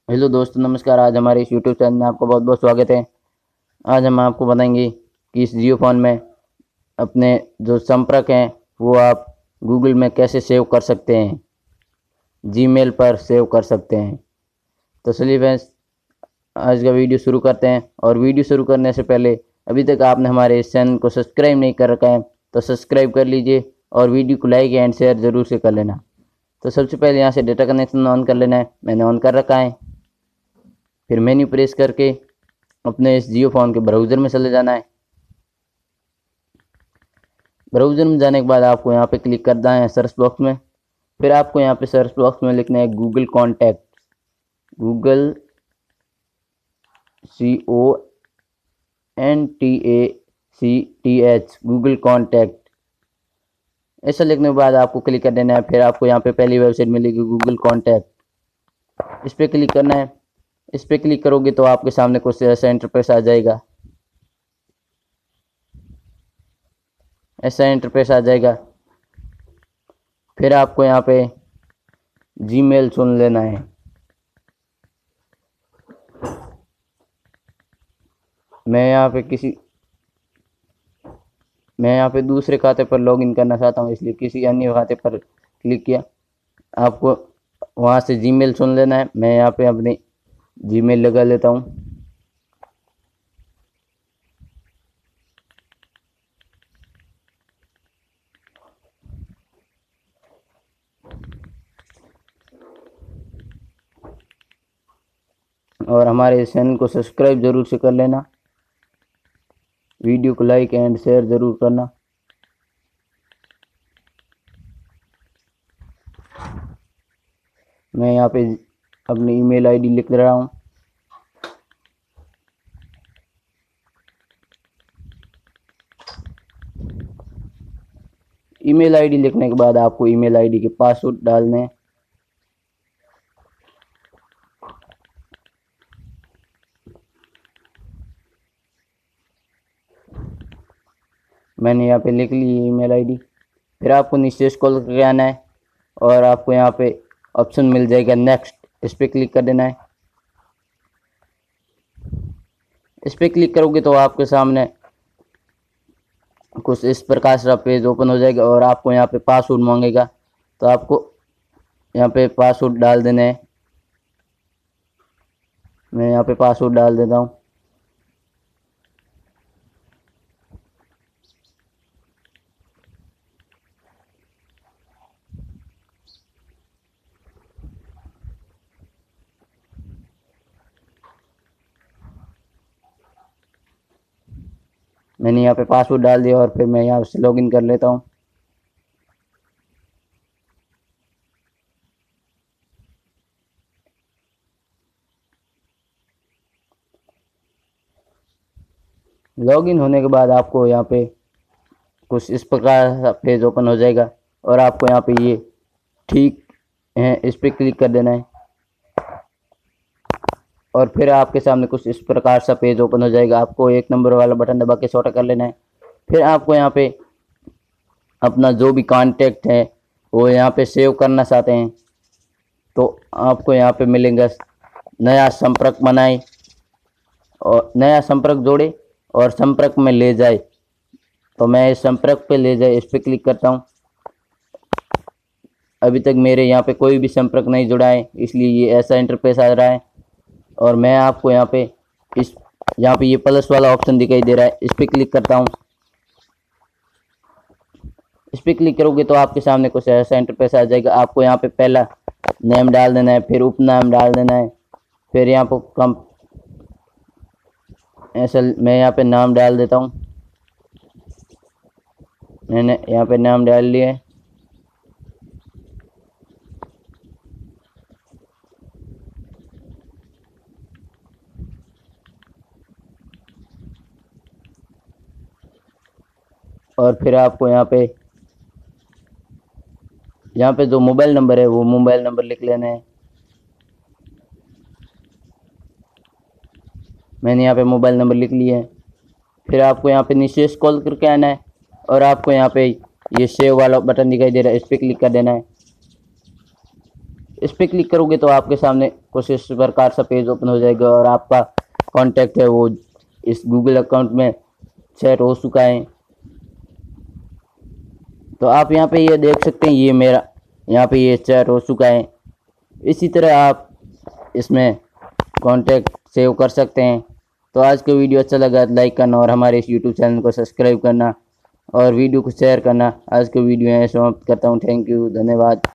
Hello दोस्तों, नमस्कार। आज हमारे इस यूट्यूब चैनल में आपको बहुत बहुत स्वागत है। आज हम आपको बताएंगे कि इस जियो फोन में अपने जो संपर्क हैं वो आप गूगल में कैसे सेव कर सकते हैं, जीमेल पर सेव कर सकते हैं। तो चलिए फ्रेंड्स, आज का वीडियो शुरू करते हैं। और वीडियो शुरू करने से पहले अभी तक आपने हमारे इस चैनल को सब्सक्राइब नहीं कर रखा है तो सब्सक्राइब कर लीजिए और वीडियो को लाइक एंड शेयर ज़रूर से कर लेना। तो सबसे पहले यहाँ से डेटा कनेक्शन ऑन कर लेना है। मैंने ऑन कर रखा है। फिर मेन्यू प्रेस करके अपने इस जियो फोन के ब्राउज़र में चले जाना है। ब्राउज़र में जाने के बाद आपको यहाँ पे क्लिक करना है सर्च बॉक्स में। फिर आपको यहाँ पे सर्च बॉक्स में लिखना है Google contact, Google CONTACTH, Google contact. ऐसा लिखने के बाद आपको क्लिक कर देना है। फिर आपको यहाँ पे पहली वेबसाइट मिलेगी गूगल कॉन्टैक्ट, इस पर क्लिक करना है। इस पर क्लिक करोगे तो आपके सामने कुछ ऐसा इंटरफेस आ जाएगा। फिर आपको यहाँ पे जीमेल चुन लेना है। मैं यहाँ पे दूसरे खाते पर लॉगिन करना चाहता हूँ, इसलिए किसी अन्य खाते पर क्लिक किया। आपको वहाँ से जीमेल चुन लेना है। मैं यहाँ पे अपनी जीमेल लगा लेता हूँ। और हमारे चैनल को सब्सक्राइब जरूर से कर लेना, वीडियो को लाइक एंड शेयर ज़रूर करना। मैं यहाँ पे अपनी ईमेल आईडी लिख रहा हूँ। ईमेल आईडी लिखने के बाद आपको ईमेल आईडी के पासवर्ड डालने हैं। मैंने यहाँ पे लिख ली ईमेल आईडी। फिर आपको नीचे स्क्रॉल करके आना है और आपको यहाँ पे ऑप्शन मिल जाएगा नेक्स्ट, इस पर क्लिक कर देना है। इस पर क्लिक करोगे तो आपके सामने कुछ इस प्रकार का पेज ओपन हो जाएगा और आपको यहाँ पे पासवर्ड मांगेगा। तो आपको यहाँ पे पासवर्ड डाल देना है। मैं यहाँ पे पासवर्ड डाल देता हूँ। मैंने यहाँ पे पासवर्ड डाल दिया और फिर मैं यहाँ से लॉगिन कर लेता हूँ। लॉगिन होने के बाद आपको यहाँ पे कुछ इस प्रकार का पेज ओपन हो जाएगा और आपको यहाँ पे ये ठीक है, इस पर क्लिक कर देना है। और फिर आपके सामने कुछ इस प्रकार सा पेज ओपन हो जाएगा। आपको एक नंबर वाला बटन दबा के छोटा कर लेना है। फिर आपको यहाँ पे अपना जो भी कांटेक्ट है वो यहाँ पे सेव करना चाहते हैं तो आपको यहाँ पे मिलेगा नया संपर्क बनाए और नया संपर्क जोड़े और संपर्क में ले जाए। तो मैं इस संपर्क पे ले जाए इस पर क्लिक करता हूँ। अभी तक मेरे यहाँ पे कोई भी संपर्क नहीं जुड़ा है, इसलिए ये ऐसा इंटरफेस आ रहा है। और मैं आपको यहाँ पे ये प्लस वाला ऑप्शन दिखाई दे रहा है, इस पर क्लिक करता हूँ। इस पर क्लिक करोगे तो आपके सामने कुछ ऐसा इंटरफेस आ जाएगा। आपको यहाँ पे पहला नेम डाल देना है, फिर उपनाम डाल देना है। फिर यहाँ पर मैं यहाँ पे नाम डाल देता हूँ। मैंने यहाँ पे नाम डाल लिया है। और फिर आपको यहाँ पे जो मोबाइल नंबर है वो मोबाइल नंबर लिख लेना है। मैंने यहाँ पे मोबाइल नंबर लिख लिया है। फिर आपको यहाँ पे नीचे स्क्रॉल करके आना है और आपको यहाँ पे ये सेव वाला बटन दिखाई दे रहा है, इस पर क्लिक कर देना है। इस पर क्लिक करोगे तो आपके सामने कुछ इस प्रकार सा पेज ओपन हो जाएगा और आपका कॉन्टैक्ट है वो इस गूगल अकाउंट में सेट हो चुका है। तो आप यहाँ पे ये देख सकते हैं, ये मेरा यहाँ पे ये सेट हो चुका है। इसी तरह आप इसमें कॉन्टैक्ट सेव कर सकते हैं। तो आज का वीडियो अच्छा लगा तो लाइक करना और हमारे इस यूट्यूब चैनल को सब्सक्राइब करना और वीडियो को शेयर करना। आज का वीडियो यहाँ समाप्त करता हूँ। थैंक यू, धन्यवाद।